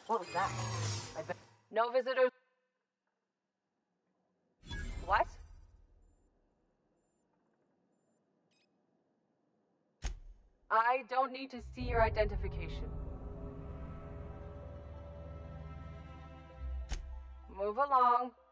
What was that? No visitors. What? I don't need to see your identification. Move along.